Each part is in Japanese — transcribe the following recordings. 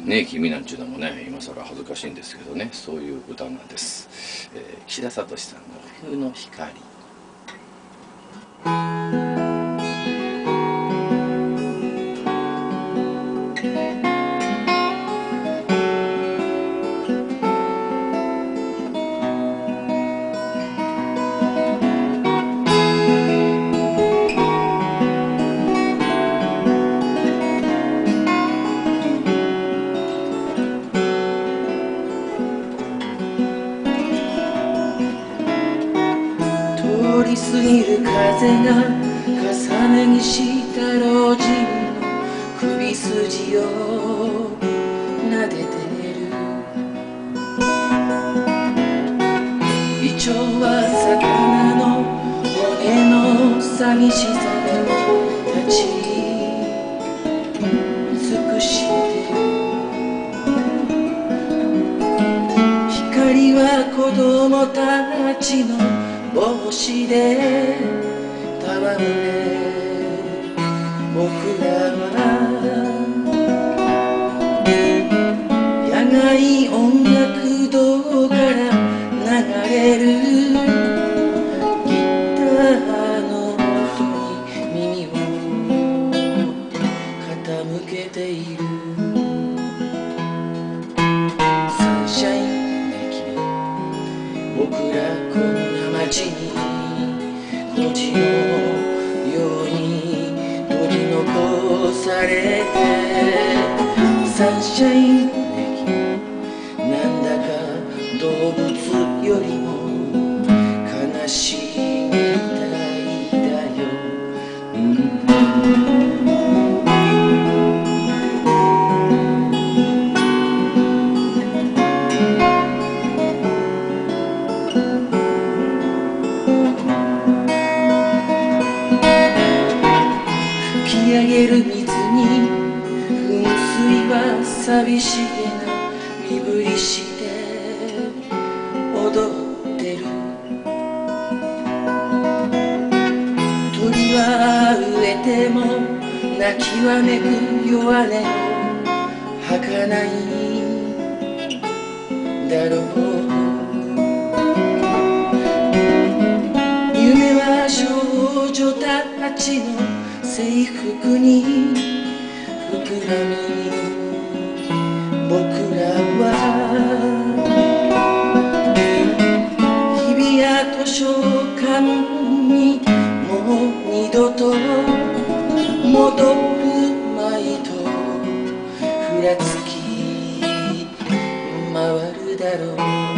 ねえ君なんちゅうのもね今更恥ずかしいんですけどね、そういう歌なんです。岸田聡さんの「冬の光」。 通り過ぎる風が重ねにした老人の首筋を撫でてる。イチョウは魚の骨の寂しさで立ち尽くしてる。光は子供たちの帽子でたわむね。僕らは野外音楽堂から流れるギターの音に耳を傾けている。サンシャインね君、僕らこんな街に孤児のように取り残されて。サンシャインね君、なんだか動物よりも悲しいみたいだよ。吹き上げる水に噴水は寂しげな身振りして踊ってる。鳥は飢えても泣きわめく弱音を吐かないだろう。夢は少女たちの制服に膨らみ、僕らは日比谷図書館にもう二度と戻るまいとふらつき回るだろう。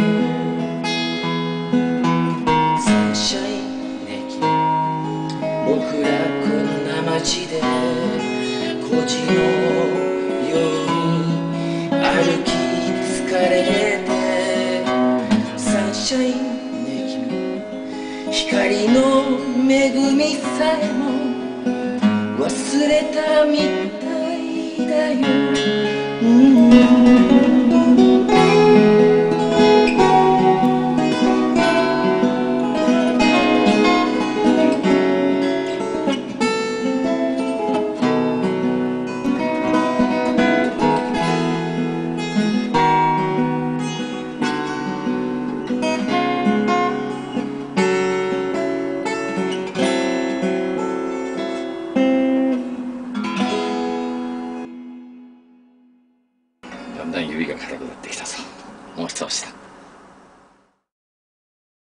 サンシャインね君、僕らこんな街で孤児のように歩き疲れて。サンシャインね君、光の恵みさえも忘れたみたいだよ。 だんだん指が硬くなってきたぞ。もう一押しだ。